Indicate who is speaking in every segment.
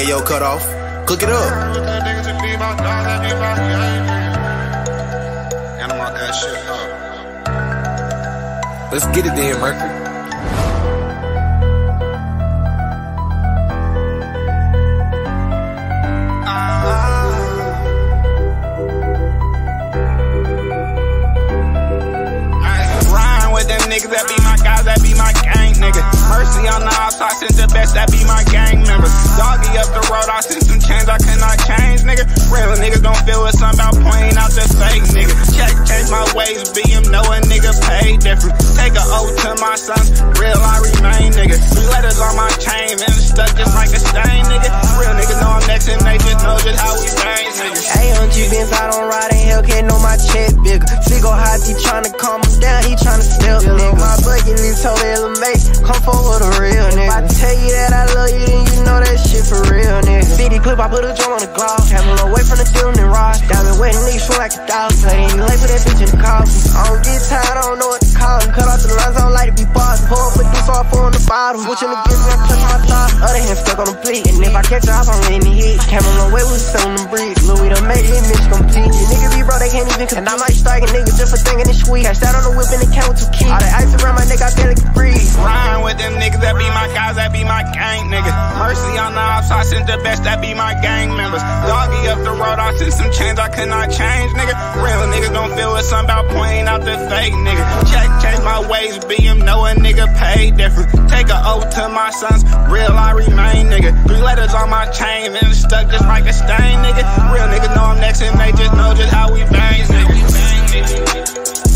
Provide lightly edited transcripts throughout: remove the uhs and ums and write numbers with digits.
Speaker 1: yo cut off. Cook it up. Let's get it then, Mercury.
Speaker 2: Niggas that be my guys, that be my gang, nigga. Mercy on the ops, I sent the best, that be my gang members. Doggy up the road, I sent some change I cannot change, nigga. Real niggas don't feel it's something about pointing out the fake, nigga. Change my ways, BM, know a nigga pay different. Take a O to my sons, real I remain, nigga. 3 letters on my chain, and stuck just like a stain, nigga. Real niggas know I'm next and they just know just how we bang, nigga.
Speaker 3: AMG Benz, I don't ride in Hellcat, know my check bigger. Figo hot, he tryna calm him down, he tryna step, nigga. My bucket list told LMA, come forward a real nigga. If I tell you that I love you, then you know that shit for real, nigga. 50 clip, I put a drum on the Glock. Travel away from the deal and rock. Diamond wet niggas swing like a dog. Playing late with that bitch in the coffee. I don't get tired, I don't know what to call him. Cut off the lines, I don't like to be bossed. Pour up a deuce off on the bottom. Switching the gears, I touch my thoughts. Other hand stuck on the plate. And if I catch her off, I'm letting it hit. Camera away with selling them bricks. Louis done made it, bitch complete. These niggas be bro, they can't even compete. And I might strike a nigga just for thinking it's sweet. Cash out on the whip and the count with 2 keys. All that ice around my neck, I feel like it breathe.
Speaker 2: Rhyme with them niggas that be my guys, that be my gang, nigga. Mercy on the ops, I sent the best, that be my gang members. Doggy up the road, I sent some change I cannot change, nigga. Real niggas don't feel it's something about pointing out the fake, nigga. Change my ways, BM, know a nigga pay different. Take a O to my sons, real I remain, nigga. 3 letters on my chain, and stuck just like a stain, nigga. Real niggas know I'm next and they just know just how we bang, nigga.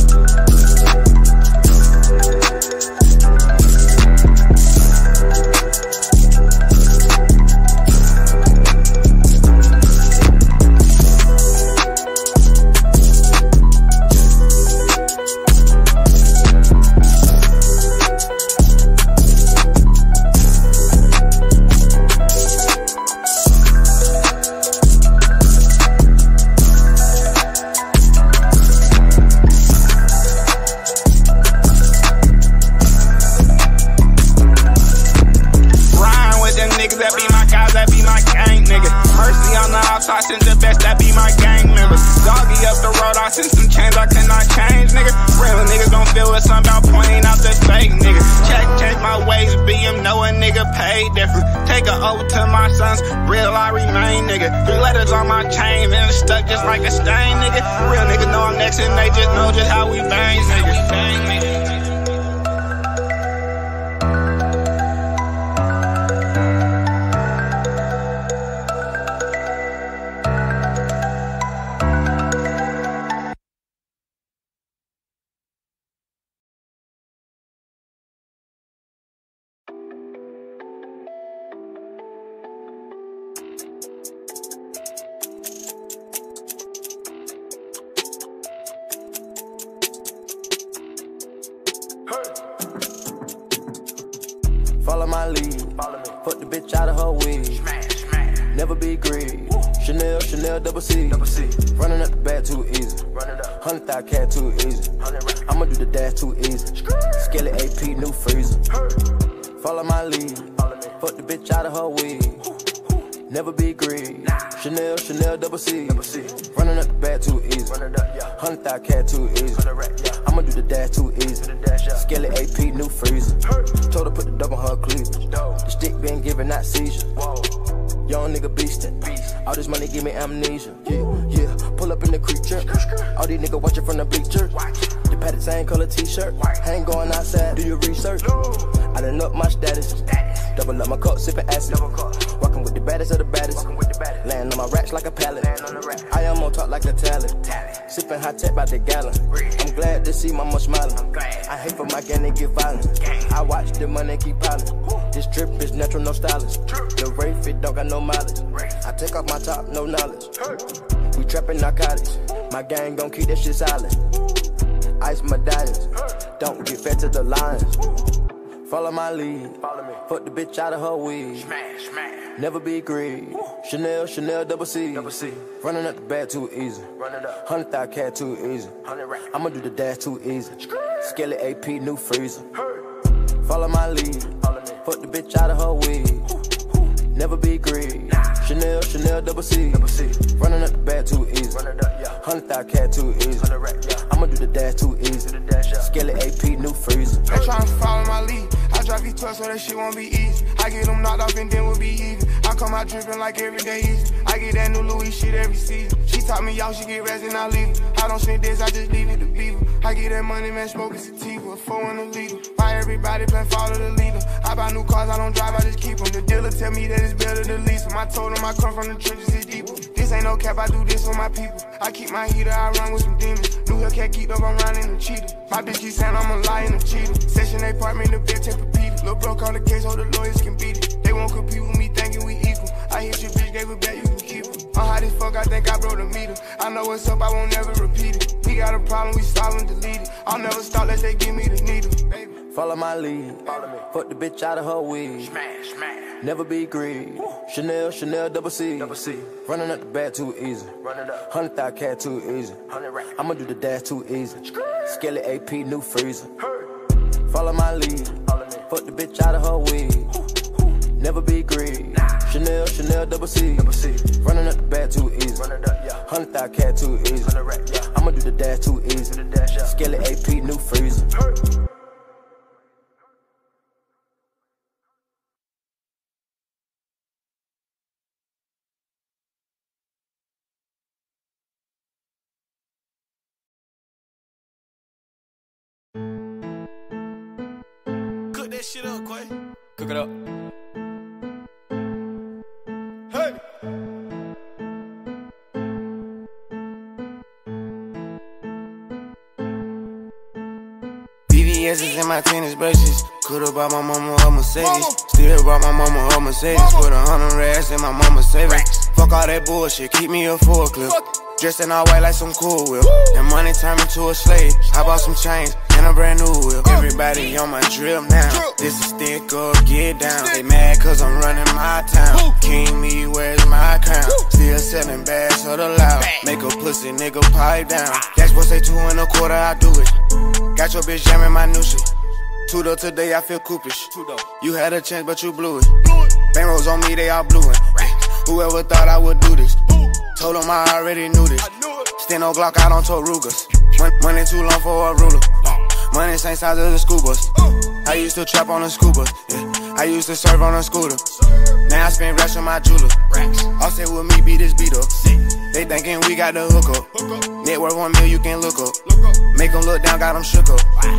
Speaker 2: I sent the best, that be my gang members. Doggy up the road, I sent some change I cannot change, nigga. Real niggas don't feel it's something about pointing out the fake, nigga. Change my ways, BM, know a nigga pay different. Take a O to my sons, real I remain, nigga. 3 letters on my chain, and stuck just like a stain, nigga. Real niggas know I'm next and they just know just how we bang, nigga.
Speaker 4: Follow my lead, fuck the bitch out of her wig. Never be greedy. Chanel, double C. Running up the bag too easy. 100,000 cat too easy. I'ma do the dash too easy. Skelly AP, new freezer. Follow my lead, fuck the bitch out of her wig. Never be greedy. Chanel, double C. Running up the bag too easy. 100,000 cat too easy. I'ma do the dash too easy. Skelly AP, new freezer. Told her put the dub on her cleavage. The stick been giving that seizure. Young nigga beastin'. All this money give me amnesia. Yeah. Pull up in the creature. All these niggas watching from the bleacher. The padded same color t-shirt. I ain't going outside, do your research. I done up my status. Double up my cup, sippin' acid. Walking with the baddest of the baddest. Laying on my racks like a pallet. I am on top like a talent. Sippin' high tech by the gallon. I'm glad to see mama smiling. I hate for my gang to get violent. I watch the money keep piling. This drip is natural, no stylist. The Ray fit don't got no mileage. I take off my top, no knowledge. We trapping narcotics. My gang gon' keep that shit silent. Ice medallions. Don't get fed to the lions. Follow my lead. Fuck the bitch out of her wig. Never be greedy. Chanel, double C. Running up the bag too easy. 100,000 cat too easy. I'ma do the dash too easy. Skelly AP, new freezer. Follow my lead. Fuck the bitch out of her wig. Never be greedy. Chanel, Chanel, double C. Running up the bag too easy. 100,000 cat too easy. I'ma do the dash too easy. Skelly AP, new freezer.
Speaker 5: They tryna follow my lead. I drive V12 so that shit won't be easy. I get them knocked off and then we'll be even. I come out dripping like every day easy. I get that new Louis shit every season. She taught me y'all, she get rest and I leave it. I don't spend this, I just leave it to Beaver. I get that money, man, smoking sativa. 4 in the leader. Why everybody plan follow the leader? I buy new cars, I don't drive, I just keep them. The dealer tell me that it's better to lease them. I told him I come from the trenches, it's deeper. This ain't no cap, I do this for my people. I keep my heater, I run with some demons. New Hellcat geeked up, I'm riding the cheetah. My bitch keep saying I'm a liar and a cheater. Session apartment, the bitch and repeat it. Lil' bro call the case, so the lawyers can beat it. They won't compete with me thinking we equal. I hit your bitch, gave it back, you can keep it. I'm hot as fuck, I think I broke the meter. I know what's up, I won't never repeat it. He got a problem, we solve and delete it. I'll never stop, let's they give me the needle. Baby.
Speaker 4: Follow my lead. Fuck the bitch out of her wig. Never be greedy. Chanel, Chanel, double C. Running up the bag too easy. 100,000 cat too easy. I'ma do the dash too easy. Skelly AP, new freezer. Follow my lead. Fuck the bitch out of her wig. Never be greedy. Chanel, Chanel, double C. Running up the bag too easy. 100,000 cat too easy. I'ma do the dash too easy. Skelly AP, new freezer.
Speaker 1: That shit up, Quay.
Speaker 6: Cook it up.
Speaker 1: Hey.
Speaker 5: VVS is in my tennis braces. Could've bought my mama a Mercedes. Still bought my mama a Mercedes. Put 100 racks in my mama's savings. Fuck all that bullshit, keep me a full clip. Dressed in all white like some cool whip. That money turned me to a slave. I bought some chains and a brand new whip. Everybody on my drip now. This is stick up, get down. They mad cause I'm running my town. King me, where's my crown? Still selling bags of the loud. Make a pussy nigga pipe down. That's what say 2 1/4, I do it. Got your bitch jamming my new shit. 2 though today, I feel coopish. You had a chance, but you blew it. Bang rolls on me, they all blew it. Whoever thought I would do this? Told them I already knew this. Stand on Glock out on Torugas. Money too long for a ruler. Money same size as the school bus. I used to trap on a school bus. Yeah. I used to serve on a scooter. Now I spend racks on my jeweler. All say with me, beat this beat up. They thinking we got the hook up. Net worth 1 mil, you can look up. Make them look down, got them shook up.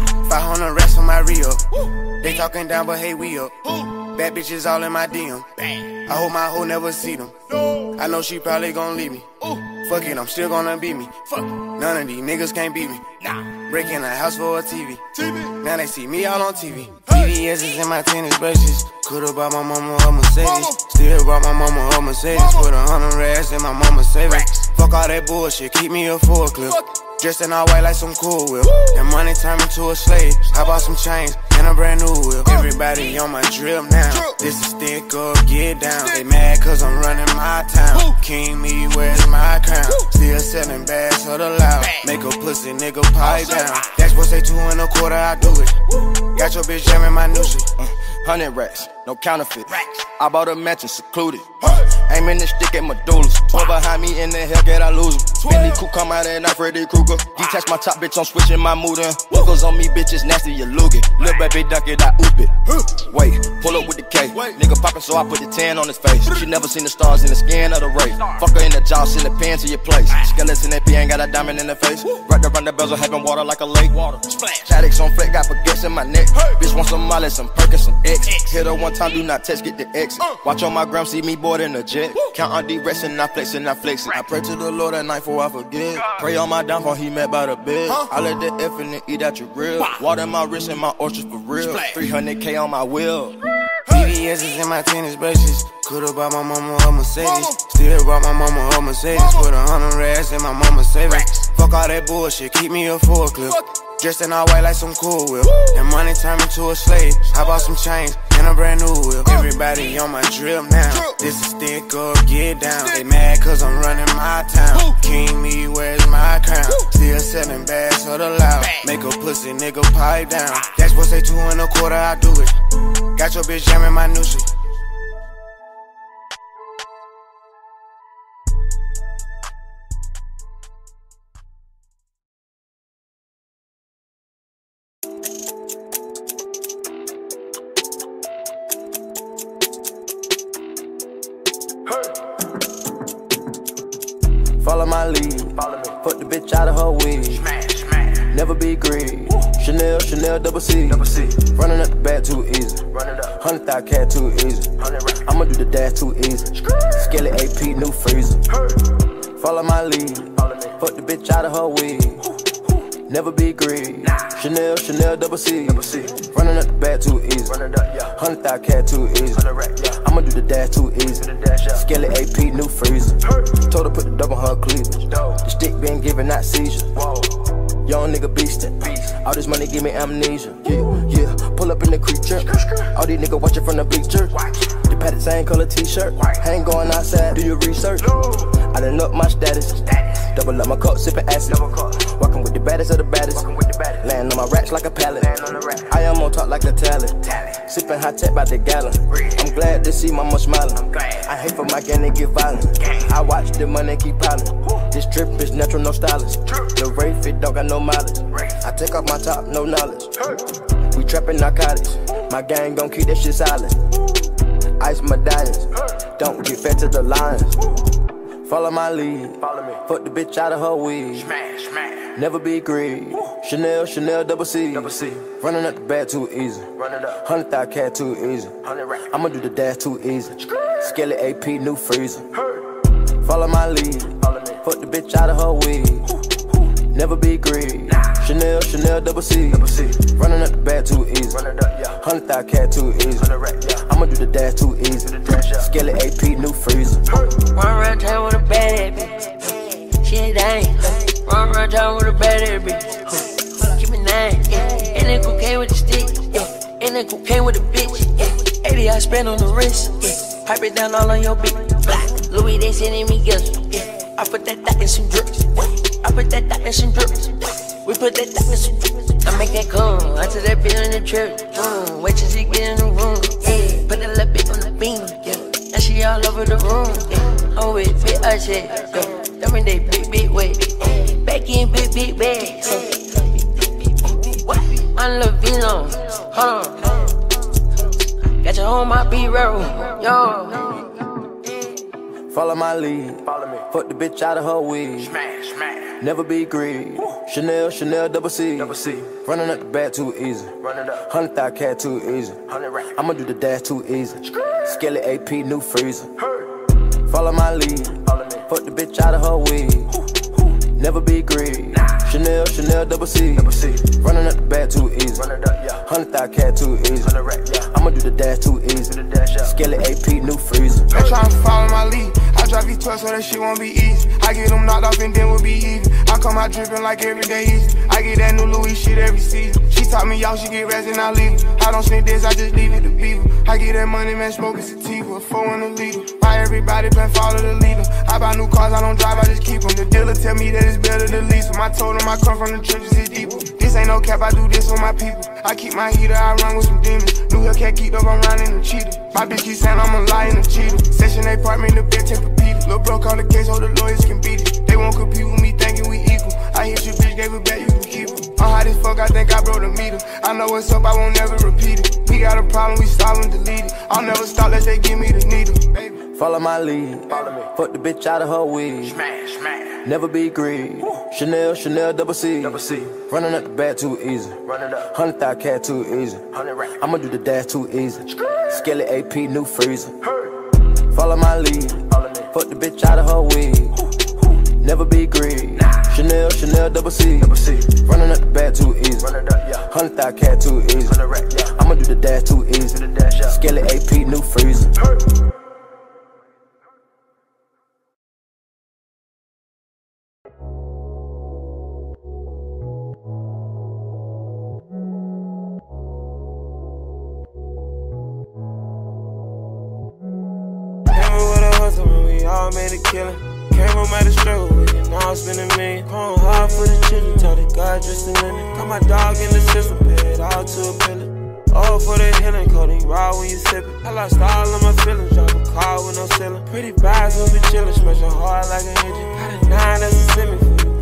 Speaker 5: 500 racks on my re-up. They talking down, but hey, we up. Bad bitches all in my DM. I hope my hoe never see them. I know she probably gon' leave me. Fuck it, I'm still gonna beat me. None of these niggas can't beat me. Breaking a house for a TV. Now they see me all on TV. VVS is in my tennis braces. Could've bought my mama a Mercedes. Still bought my mama a Mercedes. Put 100 racks in my mama's savings. Fuck all that bullshit, keep me a full clip. Dressed in all white like some cool whip. That money turned me to a slave. I bought some chains and a brand new whip. Everybody on my drip now. This is stick up, get down. They mad cause I'm running my town. King me, where's my crown? Still selling bags of the loud. Make a pussy nigga pipe down. That's what say 2 1/4, I do it. Got your bitch jamming my new shit.
Speaker 6: 100 racks, no counterfeit. I bought a mansion secluded. Aiming the stick at Medulas. Pull behind me in the Hellcat, I lose him. Bentley coupe come out and I Freddy Krueger. Detach my top, bitch, I'm switching my mood in. Hookers on me, bitches nasty, you look it. Lil' baby duck it, I oop it. Wait, pull up with the K. Nigga poppin', so I put the 10 on his face. She never seen the stars in the skin of the race. Fuck her in the jaw, send the pen to your place. Skeletons in that P ain't got a diamond in the face. Right around the bezel, having water like a lake. Chaddox on fleck, got baguettes in my neck. Bitch want some Molly, some Perkins, some X. Hit her one time, do not text, get the exit. Watch on my gram, see me board in the jet. Count on D-restin', I flexin', I flexin'. I pray to the Lord at night before I forget. Pray on my downfall, he met by the bed. I let the F in and eat out your grill. Water in my wrist and my orchard for real. 300K on my wheel.
Speaker 5: VVS is in my tennis braces. Could've bought my mama a Mercedes. Still bought my mama a Mercedes. Put 100 racks in my mama's savings. Fuck all that bullshit, keep me a full clip. Dressed in all white like some cool whip. That money turned me to a slave. I bought some chains and a brand new whip. Everybody on my drip now. This is stick up, get down. They mad cause I'm running my town. King me, where's my crown? Still selling bags of the loud. Make a pussy nigga pipe down. That's what say 2 1/4, I do it. Got your bitch jamming my new shit.
Speaker 4: Follow my lead. Fuck the bitch out of her wig. Never be greedy. Chanel, Chanel, double C. Running up the bag too easy. 100,000 cat too easy. I'ma do the dash too easy. Skelly AP, new freezer. Follow my lead. Fuck the bitch out of her wig. Never be greedy. Chanel, Chanel, double C. Running up the bag too easy. 100,000 cat too easy. I'ma do the dash too easy. Skelly AP, new freezer. Told her put the double on her cleavage. The stick been giving out seizure. Young nigga beastin'. All this money give me amnesia. Yeah. Pull up in the creature. All these niggas watching from the bleacher. The padded same color t-shirt. I ain't going outside, do your research. I done up my status. Double up my cup, sippin' acid. Walking with the baddest of the baddest. Laying on my racks like a pallet. I am on top like a talent. Sippin' high tech by the gallon. I'm glad to see mama smiling. I hate for my gang to get violent. I watch the money keep piling. This trip is natural, no stylist. The Wraith, it don't got no mileage. I take off my top, no knowledge. We trappin' narcotics. My gang gon' keep that shit silent. Ice medallions. Don't get fed to the lions. Follow my lead. Fuck the bitch out of her wig. Never be greedy. Chanel, Chanel, double C. Running up the bag too easy. 100,000 cat too easy. I'ma do the dash too easy. Skelly AP, new freezer. Follow my lead. Fuck the bitch out of her wig. Never be greedy. Chanel, Chanel, double C. Running up the bag too easy. 100,000 cat too easy. I'ma do the dash too easy. Skelly AP, new freezer.
Speaker 3: Run around town with a bad bitch. She ain't dying. Run around town with a bad bitch. Keep me 9. And then cocaine with the stick. And then cocaine with the bitch. 80 I spend on the wrist. Pipe it down all on your bitch. Louis, they sending me gifts. I put that dot in some drips. I put that dot in some drips. We put that dot in some drips. I make that come. I took that bitch in the trip. Wait till she get in the room. Put that little bit on the beam. Now she all over the room. I'm with big shit. Them in they big weight. Back in big bags. I'm Levino. Hold on. Got you on my B-roll. Yo.
Speaker 4: Follow my lead. Fuck the bitch out of her wig. Never be greedy. Chanel, Chanel, double C. Running up the bag too easy. 100,000 cat too easy. I'ma do the dash too easy. Skelly AP, new freezer. Follow my lead. Fuck the bitch out of her wig. Never be greedy. Chanel, Chanel, double C. Running up the bag too easy. 100,000 cat too easy. I'ma do the dash too easy. Skelly AP, new freezer.
Speaker 5: They tryna follow my lead. I drive V12 so that shit won't be easy. I get them knocked off and then we'll be even. I come out dripping like every day easy. I get that new Louis shit every season. She taught me y'all, she get rest and I leave. I don't sniff this, I just leave it to people. I get that money, man, smoking sativa. 4 in a liter. Why everybody been follow the leader? I buy new cars, I don't drive, I just keep them. The dealer tell me that it's better to lease them. I told him I come from the trenches, it's deeper. This ain't no cap, I do this for my people. I keep my heater, I run with some demons. New Hellcat geeked up, I'm riding a cheetah. My bitch keep saying I'm a liar and a cheater. Section 8 apartment, the bitch take repeated. Lil' bro call the case, so the lawyers can beat it. They won't compete with me, thinking we equal. I hit your bitch, gave it back, you can keep it. I'm hot as fuck, I think I broke the meter. I know what's up, I won't never repeat it. We got a problem, we solve and delete it. I'll never stop, let they give me the needle, baby.
Speaker 4: Follow my lead. Fuck the bitch out of her wig. Never be greedy. Chanel, Chanel, double C. Running up the bag too easy. 100,000 cat too easy. I'ma do the dash too easy. Skelly AP, new freezer. Follow my lead. Fuck the bitch out of her wig. Never be greedy. Chanel, Chanel, double C. Running up the bag too easy. 100,000 cat too easy. I'ma do the dash too easy. Skelly AP, new freezer.
Speaker 7: Made a killing. Came home at a struggle with it, now I spend $1 million. Going hard for the children, taught the God just a minute. Got my dog in the system, paid all to a pillar. All for the healing, codeine raw when you sip it. I lost all of my feelings, drive a car with no ceiling. Pretty vibes when we chillin', smashing hard like an engine. Got a 9 as a semi for you boys, yeah.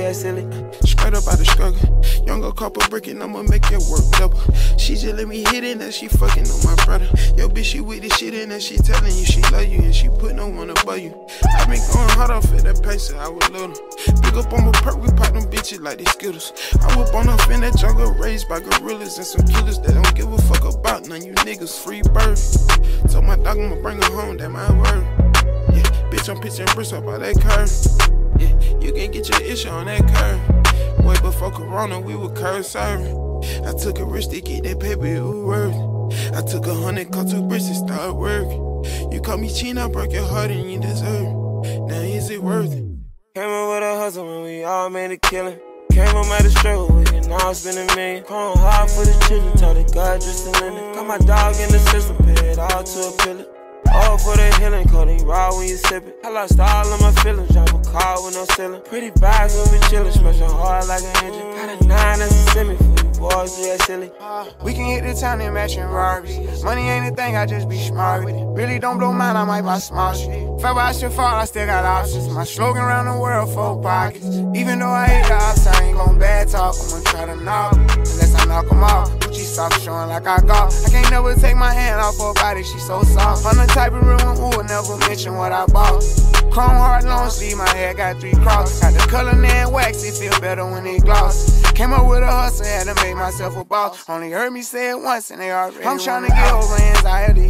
Speaker 7: yeah, silly.
Speaker 5: Straight up out the struggle. Younger couple breaking, I'ma make it work double. She just let me hit it and she fucking on my brother. Yo, bitch, she with this shit and then she telling you she love you and she put no one above you. I been going hard off at that pace since I was little. Big up on my perk, we pop them bitches like they Skittles. I whip on up in that jungle raised by gorillas and some killers that don't give a fuck about none. You niggas free bird. Told my dog I'ma bring her home, that my word. Yeah, bitch, I'm pitching bricks up by that curve. Yeah, you can get your issue on that curve. Way before Corona, we were curve serving. I took a risk to get that paper, it was worth. I took 100, caught 2 bricks and started working. You caught me cheating, I broke your heart and you deserve. Now is it worth it?
Speaker 7: Came up with a hustle when we all made a killing. Came up at a struggle, we can all spend a million. Crying hard for the children, told the God just to lend it. Got my dog in the system, pay it all to a pillar. All for the healing, codeine raw when you sip it. I lost all of my feelings, drive a car with no ceiling. Pretty vibes when we chillin', smashing hard like an engine. Got a 9 that's a semi for you boys, yeah, silly.
Speaker 5: We can hit the town in matching Rarbies. Money ain't a thing, I just be smart with it. Really don't blow mine, I might buy small shit. If ever I should fall, I still got options. My slogan around the world, 4 pockets. Even though I hate the ops, I ain't gon' bad talk. I'ma try to knock, unless I knock them off. Gucci socks showing like I got. I can't never take my hand off her body, she so soft. I'm the type of real one who will never mention what I bought. Chrome hard long sleeve, my hair got 3 crosses. Got the color and wax, it feel better when it gloss. Came up with a hustle, had to make myself a boss. Only heard me say it once and they already I'm tryna get over anxiety.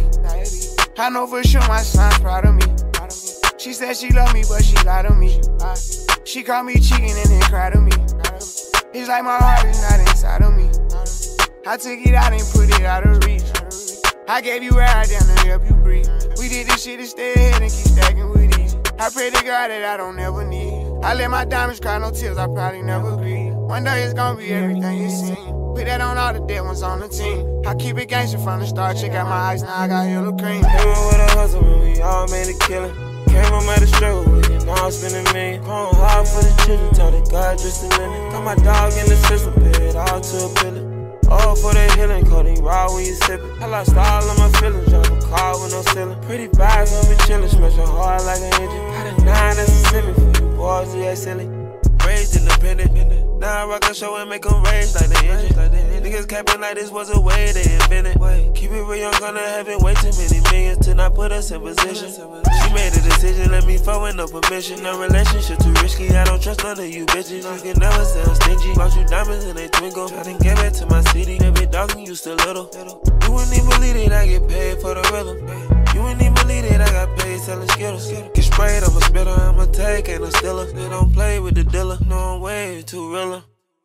Speaker 5: I know for sure my son's proud of me. She said she love me, but she lied to me. She called me cheating and then cried to me. It's like my heart is not inside of me. I took it out and put it out of reach. I gave you air down to help you breathe. We did this shit to stay ahead and keep stacking with ease. I pray to God that I don't ever need. I let my diamonds cry, no tears, I probably never grieve. One day it's gonna be everything you seen. Put that on all the dead ones on the team. I keep it gangster from the start, check out my eyes, now I got yellow cream.
Speaker 7: Came up with a hustle when we all made a killing. Came up at a struggle, we can all spend a million. Crying hard for the children, told the God just to lend it. Got my dog in the system, pay it all to a pillar. All for the healing, codeine raw when you sip it. I lost all of my feelings, drive a car with no ceiling. Pretty vibes when we chillin', smashing hard like an engine. Got a 9 that's a semi for you boys, yeah, silly. Raised independent, now I rock a show and make them rage like the engine. Niggas capping like this was a way they invented. Keep it real, young, gonna having way too many millions to not put us in position. She made a decision, let me forward no permission. No relationship too risky, I don't trust none of you bitches. You can never sound stingy. Bought you diamonds and they twinkle. I done gave it to my city, that big dog and you still little. You wouldn't even believe it, I get paid for the rhythm. You wouldn't even believe it, I got paid selling Skittles. Get sprayed, I'm a spitter, I'm a take, ain't no stiller. They don't play with the dealer, no I'm way too realer.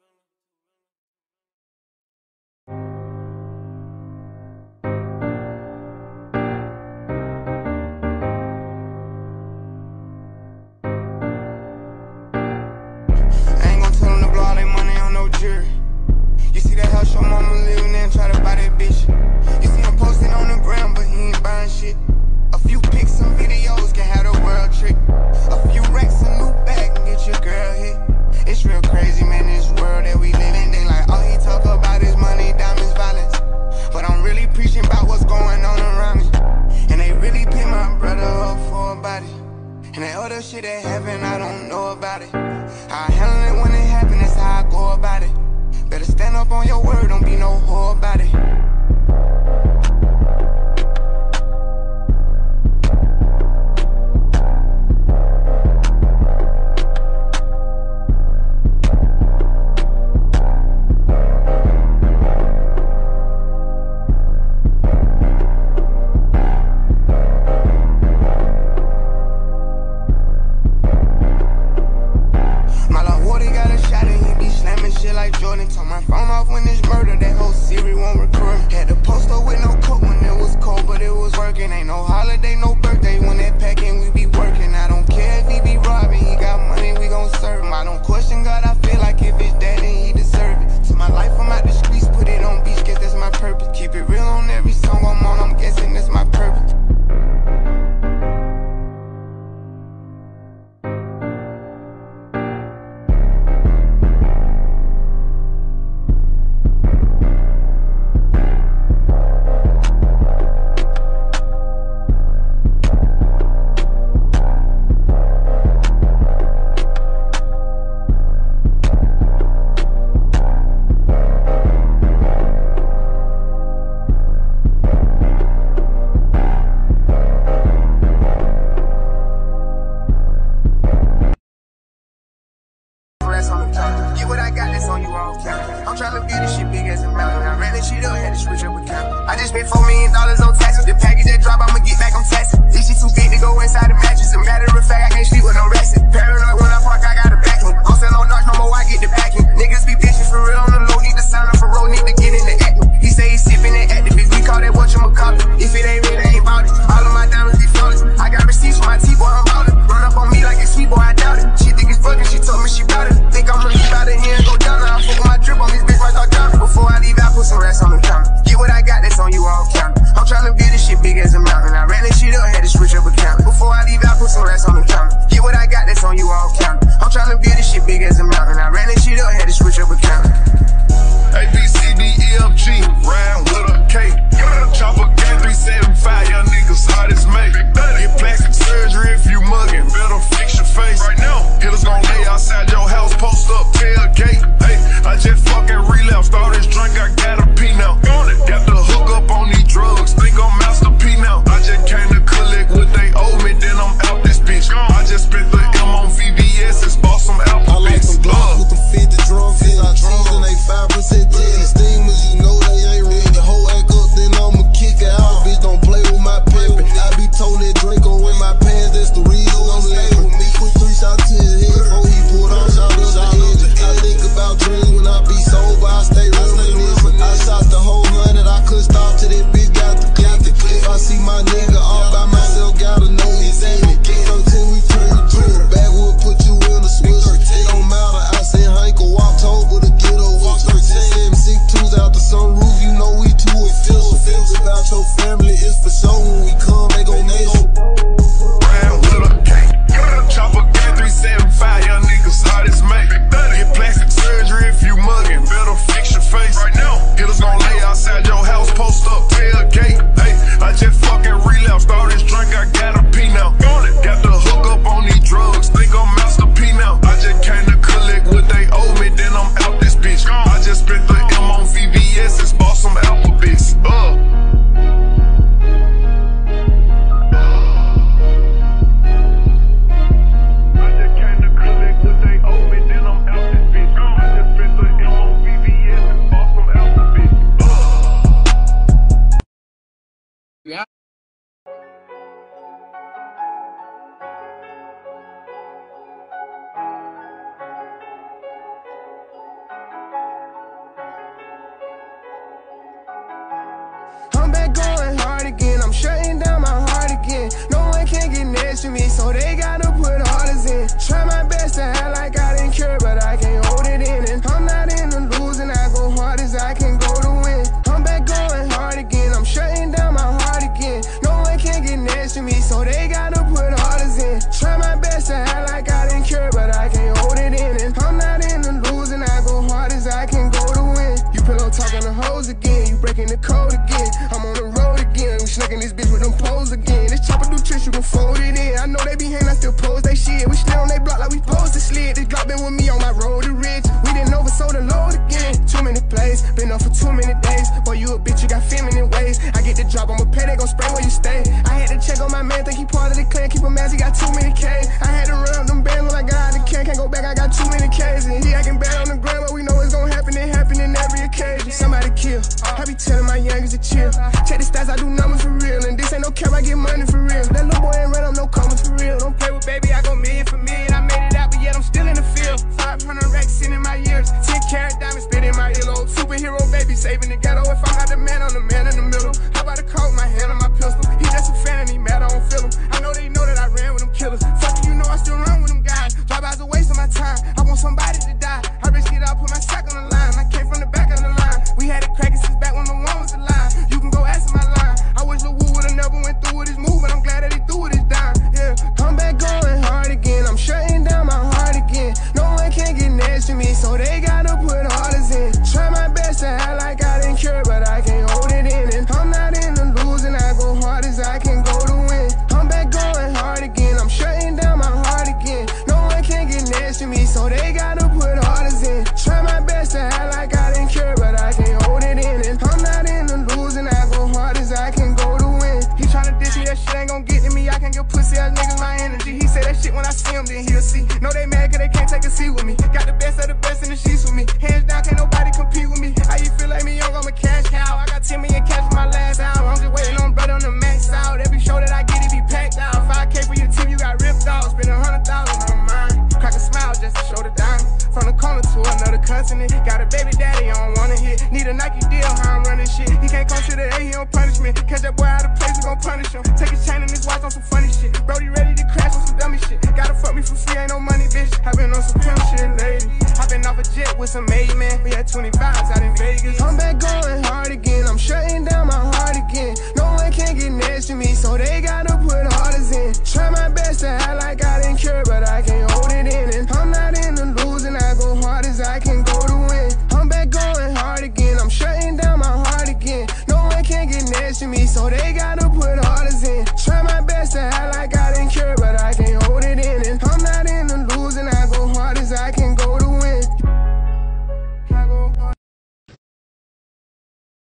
Speaker 5: You see that house your mama living in, try to buy that bitch. You see him posting on the ground, but he ain't buying shit. A few pics and videos can have the world trick. A few racks, a new bag, and get your girl hit. It's real crazy, man, this world that we live in. They like, all he talk about is money, diamonds, violence. But I'm really preaching about what's going on around me. And they really pick my brother up for a body. And that other shit that happened, I don't know about it. How I handle it when it happen, that's how I go about it. Better stand up on your word, don't be no whore about it. Jordan, turn my phone off when it's murder, that whole series won't record.
Speaker 3: next to me, so they gotta put orders in. Try my best to act like I didn't care, but I can't hold it in. And I'm not in the losing, I go hard as I can go to win. You pillow talking the hoes again, you breaking the code again. I'm on the road again, we snacking this bitch with them poles again. This chopper do tricks, you can fold it in. I know they be hating, I still pose they shit. We still on they block like we posed to slid. This Glock been with me on my road to rich. We didn't oversold the load again. Too many plays, been up for too many days. Boy, you a bitch, you got feminine ways. I get the drop, I'ma pay, they gon' spray where you stay. I had to check on my man, think he part of the clan. Keep him as he got too many K. I had to run up them bands when I got out the can. Can't go back, I got too many Ks. And he acting bad on the ground, but we know it's gon' happen. It happen in every occasion. Somebody kill, I be telling my youngers to chill. Check the stats, I do numbers for real. And this ain't no cap, I get money for real. That little boy ain't run up no commas for real. Don't play with baby, I go million for million. I made it out, but yet I'm still in the field. 500 racks in my years, 10 carat diamonds spit in my earlobe. Superhero baby saving the ghetto. If I'm not the man, I'm the man in the middle. How about a coat, my hand on my pistol? He just a fan and he mad, I don't feel him. I know they know that I ran with them killers. Fuck you know I still run with them guys. Drive-bys a waste of my time. I want somebody to die. I risk it all, put my sack on the line. I came from the back of the line. We had it cracking since back when the one was alive. You can go ask my line. I wish Lil Wu would've never went through with his move, but I'm glad that he threw with his dime. Yeah, I'm back going hard again. I'm shutting down my heart again. No one can get next to me, so they gotta put orders in. Try my best to act like I didn't care, but I can't hold it in. And I'm not in the losing, I go hard as I can go to win. I'm back going hard again. I'm shutting down my heart again. No one can get next to me, so they gotta put orders in. Try my best to act like I didn't care, but I can't hold it in. And I'm not in the losing, I go hard as I can go to win. He tryna diss me, that shit ain't gon' get to me. I can give pussy ass niggas my energy. He said that shit when I see him, then he'll see. No, they mad cause they can't take a seat with me. Got the best of the best in the sheets with me. Hands down, can't nobody compete with me. How you feel like me young, I'm a cash cow. I got 10 million cash for my last album. I'm just waiting on brother on the max out. Every show that I get, it be packed out. 5K for your team, you got ripped off. Spend 100,000 on mine. Crack a smile just to show the diamond. From the corner to another continent. Got a baby daddy, I don't wanna hit. Need a Nike deal, how I'm running shit. He can't come to the A, he don't punish me. Catch that boy out of place, we gon' punish him. Take his chain and his watch on some funny shit. Brody ready to crash on some dummy shit. Gotta fuck me for free, ain't no money, bitch. I been on some pimp shit, lady. I been off a jet with some maid man. We had 20 vibes out in Vegas. I'm back going hard again. I'm shutting down my heart again. No one can get next to me, so they gotta put orders in. Try my best to act like I didn't care, but I can't hold it in. And I'm not in the losing, I go hard as I can go to win. I'm back going hard again. I'm shutting down my heart again. No one can get next to me, so they gotta put orders in. Try